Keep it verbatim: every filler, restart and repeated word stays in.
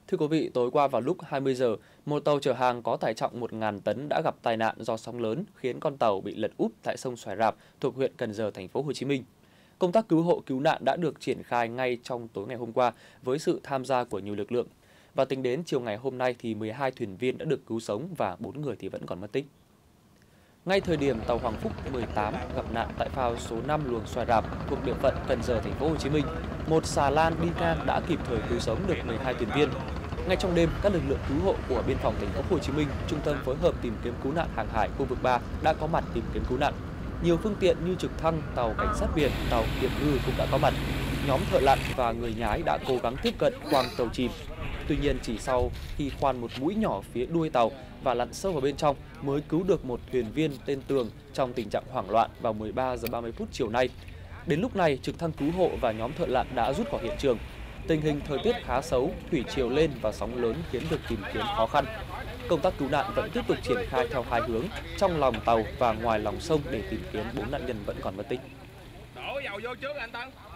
Thưa quý vị, tối qua vào lúc hai mươi giờ, một tàu chở hàng có tải trọng một nghìn tấn đã gặp tai nạn do sóng lớn khiến con tàu bị lật úp tại sông Xoài Rạp thuộc huyện Cần Giờ, thành phố Hồ Chí Minh. Công tác cứu hộ cứu nạn đã được triển khai ngay trong tối ngày hôm qua với sự tham gia của nhiều lực lượng. Và tính đến chiều ngày hôm nay thì mười hai thuyền viên đã được cứu sống và bốn người thì vẫn còn mất tích. Ngay thời điểm tàu Hoàng Phúc mười tám gặp nạn tại phao số năm luồng Xoài Rạp thuộc địa phận Cần Giờ, thành phố Hồ Chí Minh, một xà lan đi ngang đã kịp thời cứu sống được mười hai thuyền viên. Ngay trong đêm, các lực lượng cứu hộ của biên phòng thành phố Hồ Chí Minh, Trung tâm phối hợp tìm kiếm cứu nạn hàng hải khu vực ba đã có mặt tìm kiếm cứu nạn. Nhiều phương tiện như trực thăng, tàu cảnh sát biển, tàu kiểm ngư cũng đã có mặt. Nhóm thợ lặn và người nhái đã cố gắng tiếp cận khoang tàu chìm. Tuy nhiên, chỉ sau khi khoan một mũi nhỏ phía đuôi tàu và lặn sâu vào bên trong mới cứu được một thuyền viên tên Tường trong tình trạng hoảng loạn vào mười ba giờ ba mươi phút chiều nay. Đến lúc này, trực thăng cứu hộ và nhóm thợ lặn đã rút khỏi hiện trường. Tình hình thời tiết khá xấu, thủy triều lên và sóng lớn khiến việc tìm kiếm khó khăn. Công tác cứu nạn vẫn tiếp tục triển khai theo hai hướng, trong lòng tàu và ngoài lòng sông để tìm kiếm bốn nạn nhân vẫn còn mất tích. Đổ dầu vô trước anh Tân.